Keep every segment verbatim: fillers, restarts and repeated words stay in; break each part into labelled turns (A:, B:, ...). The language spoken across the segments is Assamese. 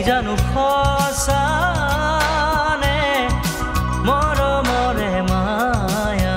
A: জানো সঁচানে মৰমৰে মায়া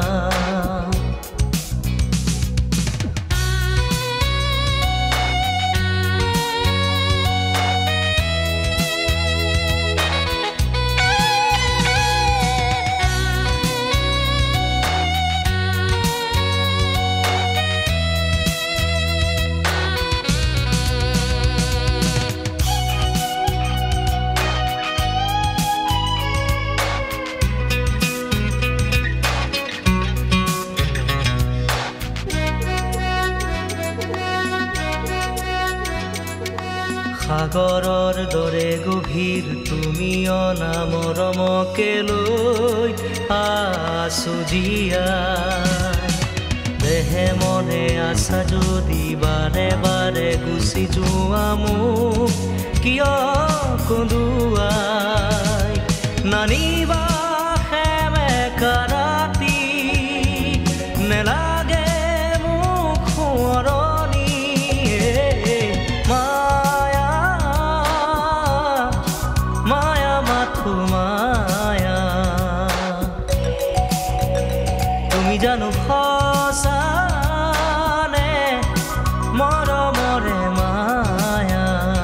A: সাগৰৰ দৰে গভীৰ তুমি অনা মৰমকে লৈ আছো জীয়াই দেহে মনে আছা যদি বাৰে বাৰে গুচি যোৱা মোক কিয় কন্দুৱাই নানিবা সেমেকা ৰাতি নেলাগে মোক সোঁৱৰণি মায়া তুমি জানো সঁচানে মৰমৰে মায়া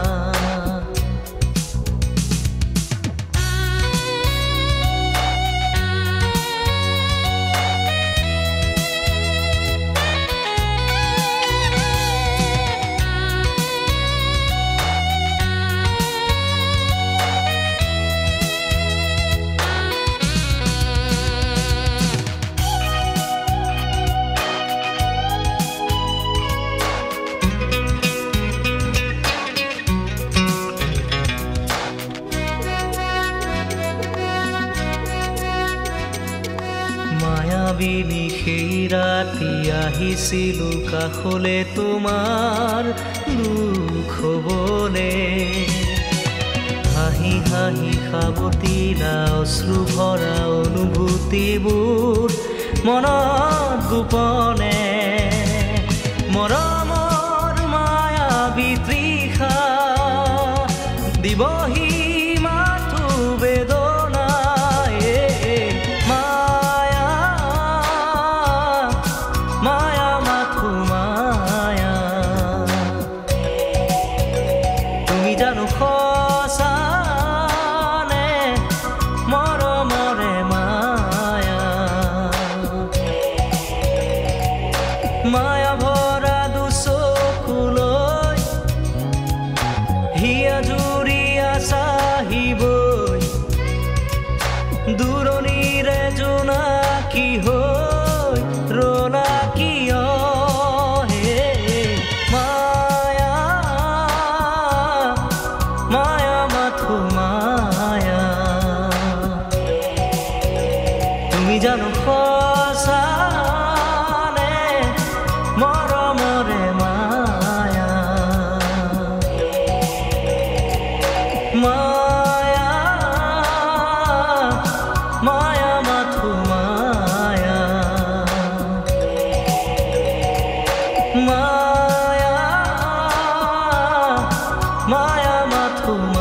A: মায়াবিনী সেই ৰাতি আহিছিলো কাষলে তোমাৰ দুখ হ'বলে হাঁহি হাঁহি সাৱটিলা অশ্ৰু ভৰা অনুভূতিবোৰ মনত গোপনে মৰমৰ মায়াবী তৃষা দিবহি মাথো বেদনাই মায়া মাথো মায়া তুমি জানো সঁচানে মৰমৰে মায়া মায়া ভৰা দুচকুলৈ হিয়া জুৰিয়া চাহিবই দূৰণিৰে জোনাকী হৈ ৰলা কিয় হে মায়া মায়া মাথো মায়া তুমি জানো সঁচানে মৰমৰে মায়া মায়া মায়া মাথো মায়া মায়া মায়া মাথো